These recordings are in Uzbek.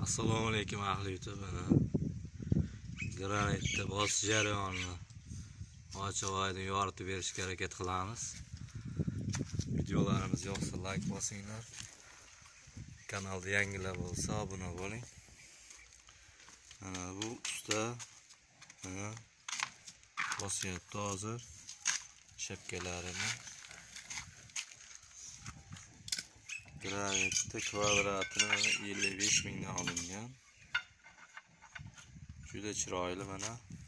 Assalomu alaykum ahli YouTube. Granitni bosish jarayonini ochiq oydin yoritib berishga harakat qilamiz. Videolarimiz yoqsa like bosinglar. Kanalda yangilar bo'lsa obuna bo'ling. Bu usta bosyapti hozir shapkalarini. Granitni kvadratini 55 mingdan olingan. Juda chiroyli mana.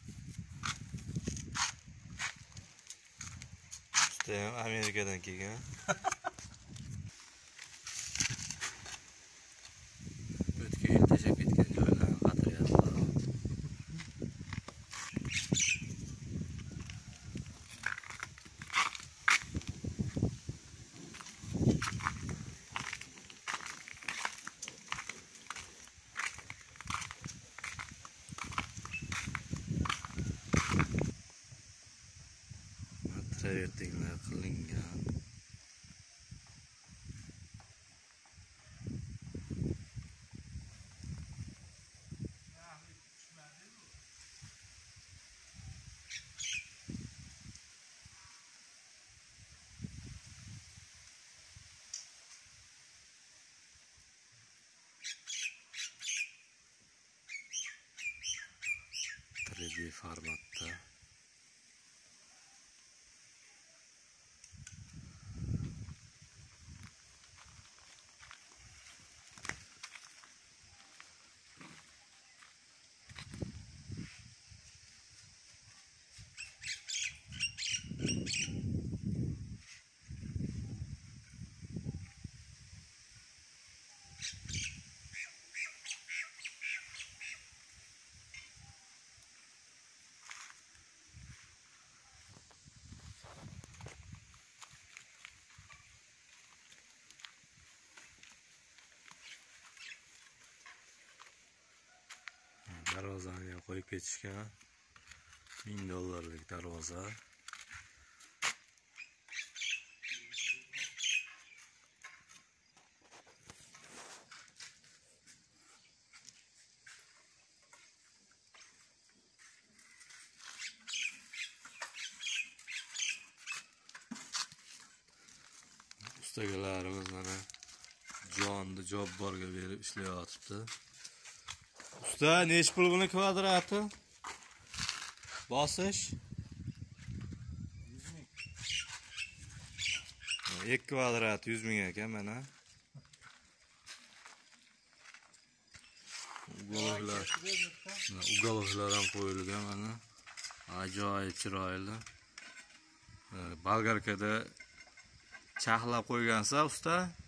Usta ham Amerikadan kelgan. O'tgan yil tashab ketgan joylarni qatiryapti. Travertinglar qilingan. Trebi formatda. Darvozani ham qo'yib ketishgan. $1000 darvoza. Ustagalarimiz mana jonni jobborga berib ishlayotibdi. Usta, nech pul buni kvadrati? Bosish 2 kvadrat 100 ming ekan mana. Ugolovlar ham qo'yilgan mana. Ajoyib chiroyli. Bolgarkada chaqlab qo'ygansa usta.